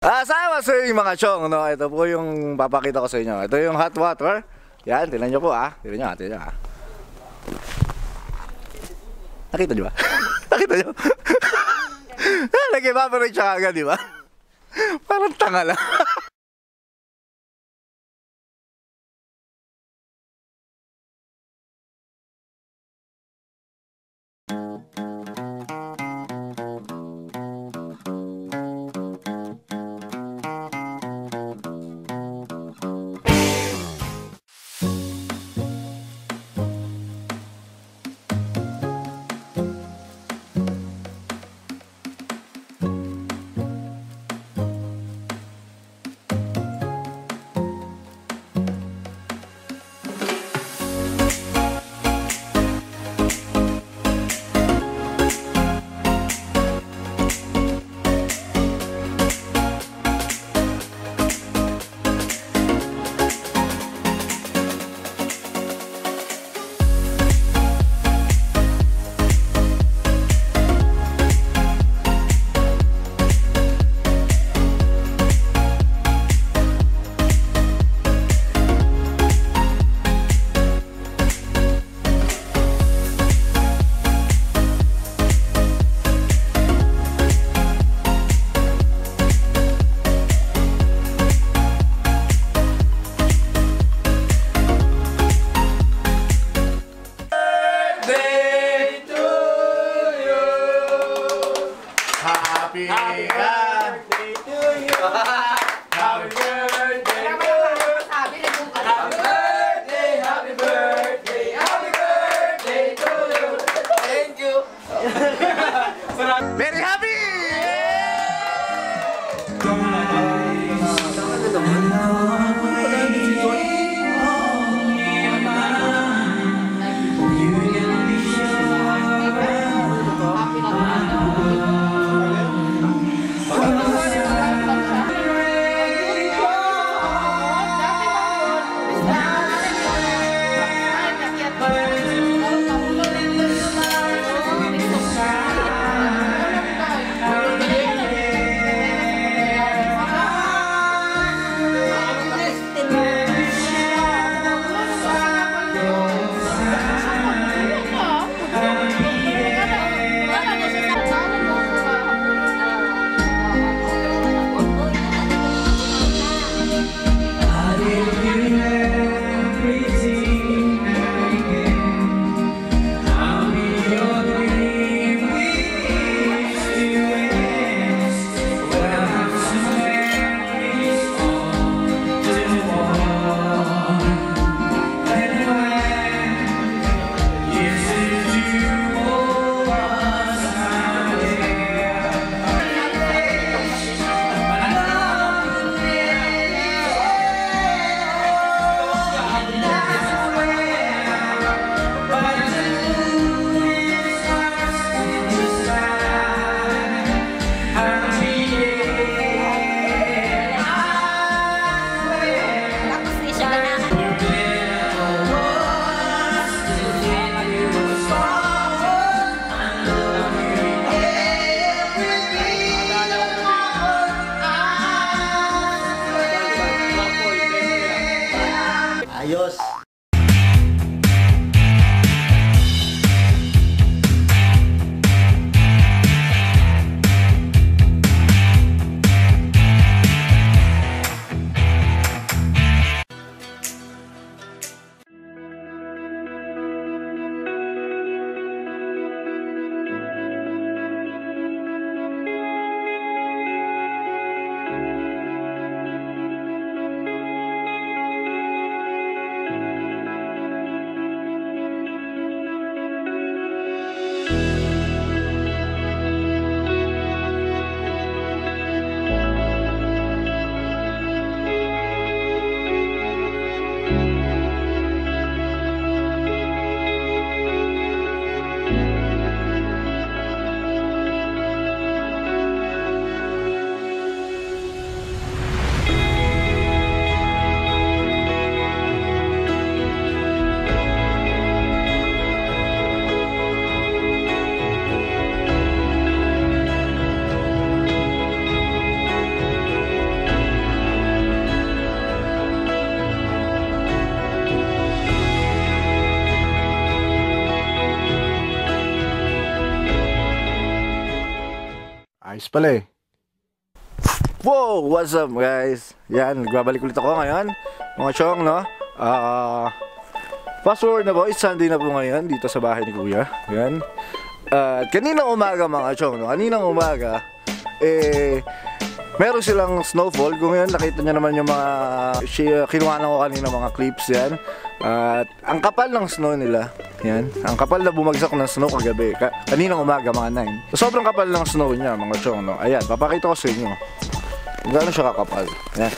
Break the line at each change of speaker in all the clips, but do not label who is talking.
Sama sa yung mga chong, no? Ito po yung papakita ko sa inyo. Ito yung hot water. Yan, tingnan nyo po Tingnan nyo. Nakita nyo ba? Nakita nyo? Nag-evaporate siya agad, di ba? Parang tanga lang. Very happy! Ayos. ayos pala eh. Wow! What's up guys? Yan, nagbabalik ulit ako ngayon. Mga chong, no? Fast forward na po, it's Sunday na po ngayon dito sa bahay ni Kuya. Yan. At kaninang umaga mga chong, no? Kaninang umaga, meron silang snowfall. Kung yan, nakita nyo naman yung mga kinuha ko kanina mga clips yan. At ang kapal ng snow nila. Yan. Ang kapal na bumagsak ng snow kagabi. Kaninang umaga mga 9. So, sobrang kapal ng snow niya mga chong, no? Ayan, papakita ko sa inyo. Gano'n siya kakapal. Yan.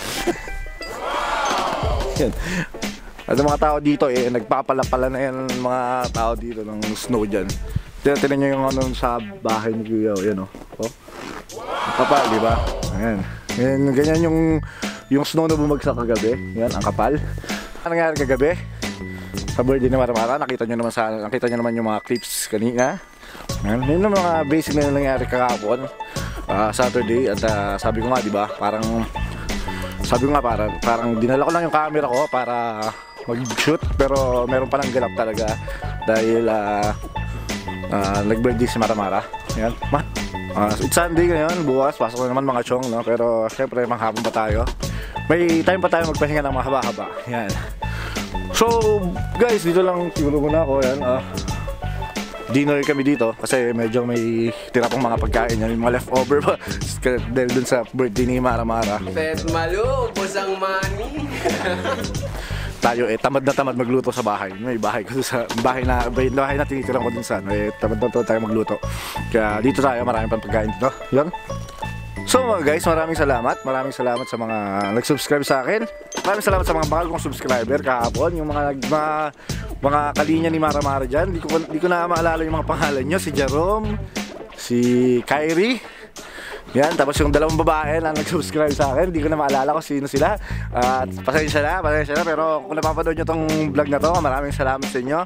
Yan. At mga tao dito nagpapala-pala na yan mga tao dito ng snow dyan. Tinan nyo yung ano sa bahay ni Kuya. Yan o. Oh. Kapal, di ba? Ayan. Ganyan yung snow na bumagsak kagabi. Yan, ang kapal. Ano nangyari kagabi? Sa birthday ni Maramara, nakita nyo naman yung mga clips kanina. Yan yung mga basic na nangyari kahapon. Saturday at sabi ko nga, di ba? Parang dinala ko lang yung camera ko para mag-shoot, pero meron pa lang ganap talaga dahil nag-birthday si Maramara. Yan. It's Sunday ngayon, bukas pasok na naman mga chong, no? Pero syempre manghapon pa tayo. May time pa tayo magpahinga ng mahaba-haba. Yan. So, guys, dito lang siguro muna ako. Yan. Dinner kami dito kasi medyo may tira pang mga pagkain yan, yung mga leftover pa dahil dun sa birthday ni Maramara.
Pet Malu, busang money.
Tayo tamad na tamad magluto sa bahay. May bahay ko sa bahay na tinitira ko dun sa tamad na tayo magluto. Kaya dito tayo, marami pang pagkain dito. Yan. So mga guys, maraming salamat sa mga nag-subscribe sa akin. Maraming salamat sa mga bagong subscriber kahapon, yung mga kalinya ni Maramara dyan. Di ko na maalala yung mga pangalan nyo. Si Jerome, si Kyrie, yan, tapos yung dalawang babae na nag-subscribe sa akin. Di ko na maalala kung sino sila. At pasensya na, pero kung napapanood nyo tong vlog na to, maraming salamat sa inyo.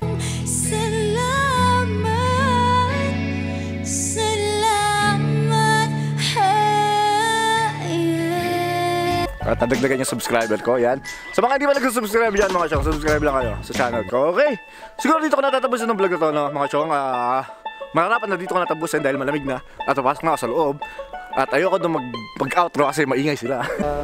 At nadagdagan yung subscriber ko, yan. Sa mga hindi pa nag-subscribe dyan mga chong, subscribe lang kayo sa channel ko, okay? Siguro dito ko natatapusin ng vlog na to, no, mga chong. Mararapan na dito ko natapusin dahil malamig na. At papasok na ako sa loob. At ayoko na mag-outro kasi maingay sila.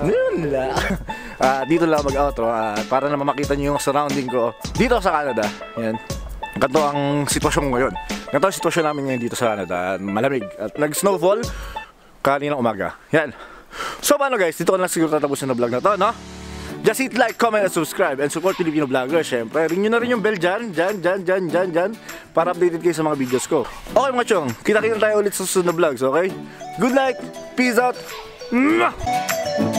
Dito lang mag-outro para na makita nyo yung surrounding ko dito sa Canada. Yan. Ganito ang sitwasyon ngayon. Ganito ang sitwasyon namin ngayon dito sa Canada. Malamig. At nag-snowfall kaninang umaga. Yan. So paano guys, dito ko lang siguro tatapusin na vlog na to, no? Just hit like, comment, and subscribe and support Filipino vlogger. Syempre, ring nyo na rin yung bell dyan para updated kayo sa mga videos ko. Okay mga chong, kita-kita tayo ulit sa susunod na vlogs, okay? Good night, peace out. Mwah!